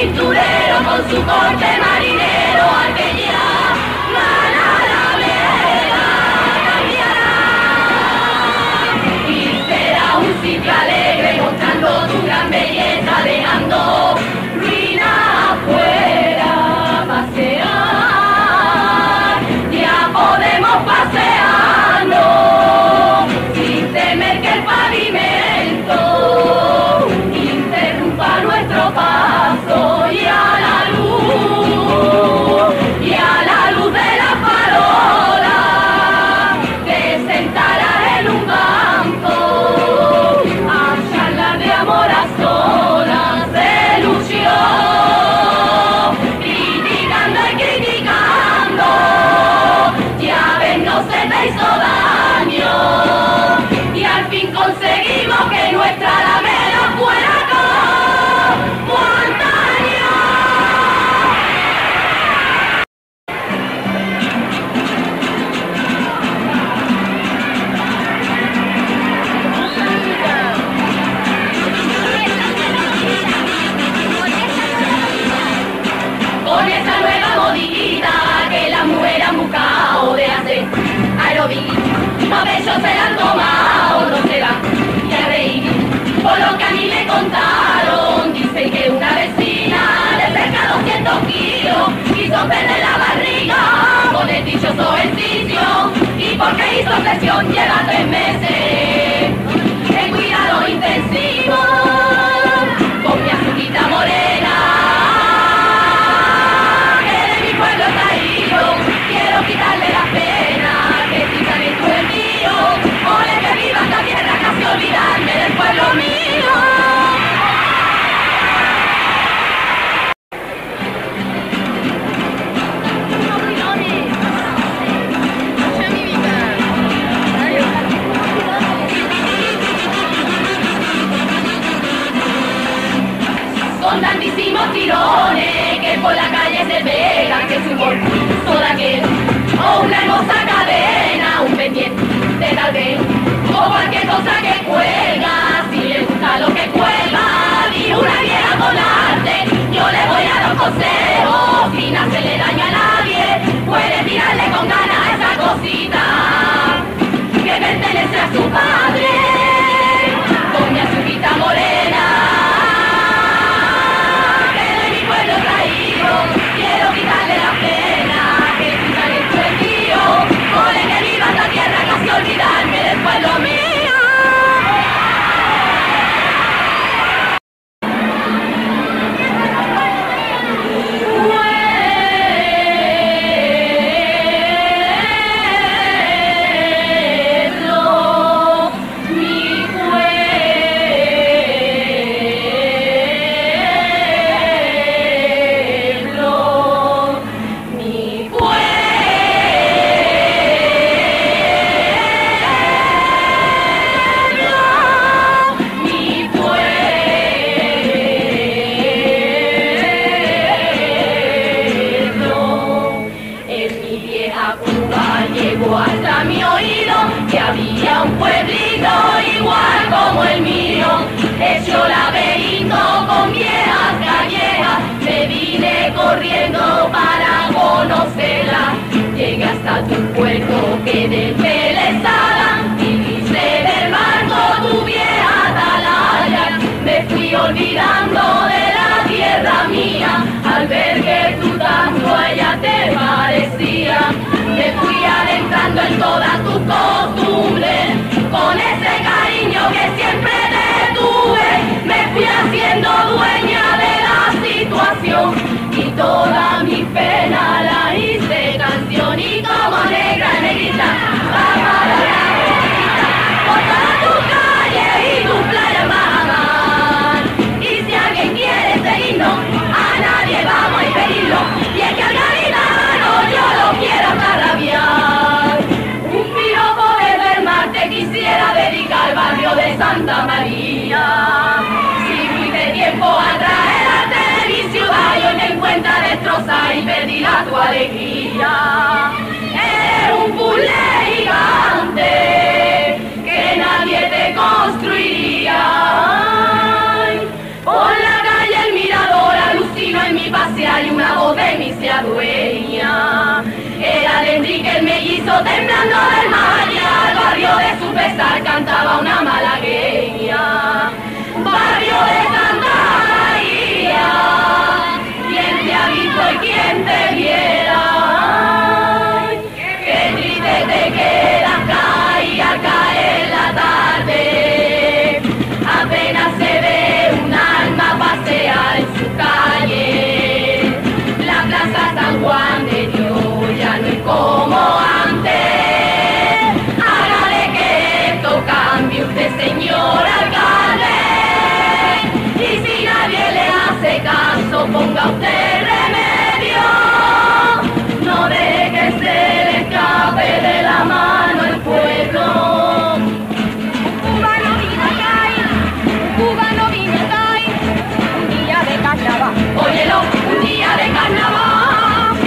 aventurero con su corte marinero al que ya gana la vela cambiará. Y será un sitio alegre mostrando tu gran belleza, dejando ruina afuera pasear. Ya podemos pasearnos sin temer que el pavimento interrumpa nuestro paso, y a la luz de la farola te sentarás en un banco a charlar de amor a solas, de ilusión, criticando y criticando. Ya ves, no se te hizo daño y al fin conseguimos que nuestra alameda fuera como antaño. Con esa nueva modita que las mujeres han buscado de hacer aeróbic, los besos se la han tomado, no se dan y a reír. Por lo que a mí me contaron, dicen que una vecina de cerca de 200 kilos quiso perder la barriga con el dichoso ejercicio, y porque hizo presión lleva 3 meses en cuidado intensivo con mi azuquita morena. Quitarle la pena, que si también tú el mío, ole que viva esta tierra, casi olvidarme del pueblo mío. Con tantísimos tirones que por la calle se pegan, que su bolso de aquel, o una hermosa cadena, un pendiente tal vez, o cualquier cosa que cuelga, si le gusta lo que cuelga, dijo una vieja con arte, yo le voy a dar un consejo, sin hacerle daño a nadie, puede tirarle con ganas a esa cosita que pertenece a su padre, con mi azuquita morena. Quiero quitarle la pena, que su talento es mío, ole que viva esta tierra, casi olvidarme del pueblo mío. Hasta mi oído que había un pueblito igual como el mío, hecho laberinto con viejas callejas, me vine corriendo para conocerla, llegué hasta tu puerto, quedé embelesada y quise ver barco tu vieja atalaya, me fui olvidando de la tierra mía, al ver que tú tanto a ella te parecía, me fui adentrando en todas tus costumbres, con ese cariño que siempre te tuve, me fui haciendo dueña de la situación, y toda mi pena la hice canción, y como negra, negrita, va para la bonita, por todas tus calles y tu playa mar, y si alguien quiere seguirnos, a nadie vamos a impedirlo, y es que al gaditano yo lo quiero hasta rabiar. Un piropo desde el mar te quisiera dedicar al barrio de Santa María. Si fuiste tiempo atrás era mi ciudad y hoy me encuentra destrozada y perdida tu alegría. Eres un puzzle gigante que nadie te construiría. Ay, por la calle el mirador alucina y una voz de mí se adueña. Era de Enrique el mellizo temblando del mar y al barrio de su pesar cantaba una malagueña. Barrio de Cantaría, ¿quién te ha visto y quién te viera? Ay, qué triste te quedas, cae al caer la tarde, apenas se ve un alma pasear en su calle. La plaza San Juan de Dios ya no es como antes. Hágale que esto cambie usted, señor alcalde, y si nadie le hace caso, ponga usted remedio. No deje que se le escape de la mano el pueblo. Cubano vino acá, un día de carnaval. Óyelo, un día de carnaval,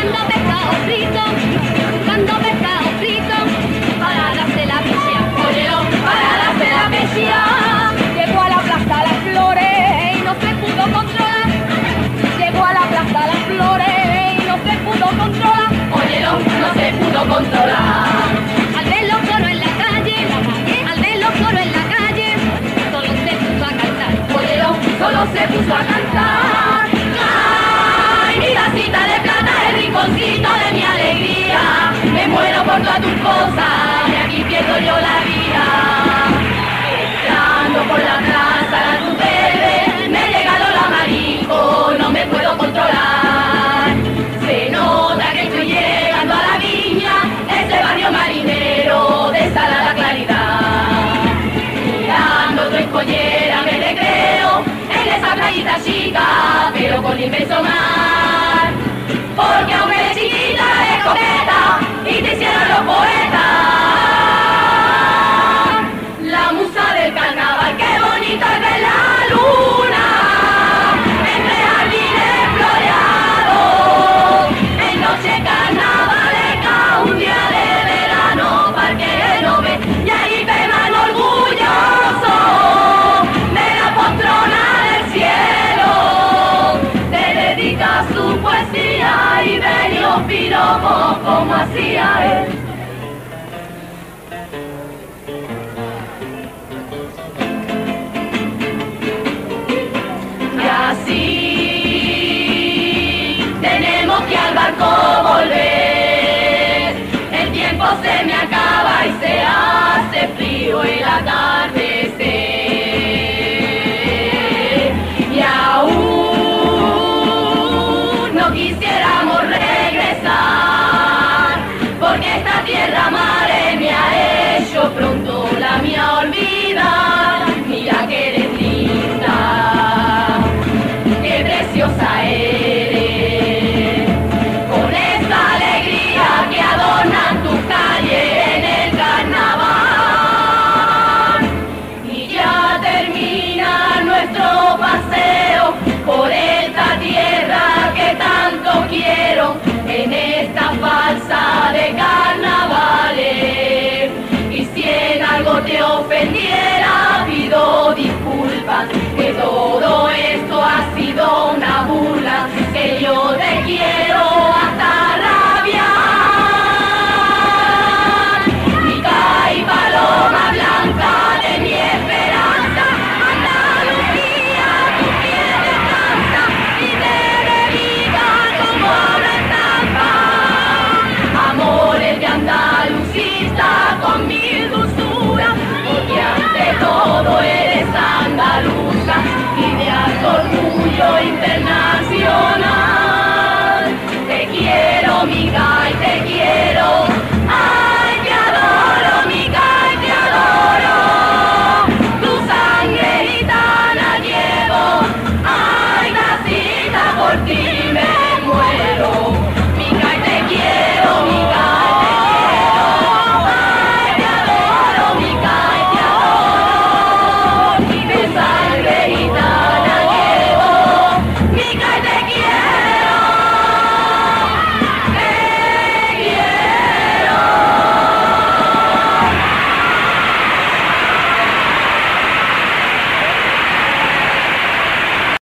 Buscando pescado frito, para darse la vicia. óyelo, para darse la pecia. Llegó a la plaza Las Flores y no se pudo controlar. Llegó a la plaza Las Flores y no se pudo controlar. Óyelo, no se pudo controlar. Al ver los toros en la calle, al ver los toros en la calle, solo se puso a cantar. Óyelo, solo se puso a cantar. Ay, mi tacita de plata, el rinconcito de mi alegría. Me muero por todas tus cosas y aquí pierdo yo la vida. Entrando por la plaza, la luz verde, me llega Lola Marico, no me puedo controlar. Se nota que estoy llegando a la viña, ese barrio marinero de salada claridad. Mirando tu escollera me recreo en esa playita chica, pero con inmenso mar. Porque aunque eres chiquita eres coqueta y te hicieron los poetas. La musa del carnaval, qué bonito es ver la luna entre jardines floreados. En noche carnavalesca, un día de verano, parque no ve y ahí te van orgulloso de la poltrona del cielo. Te dedica su poesía y bellos piropos como hacía él.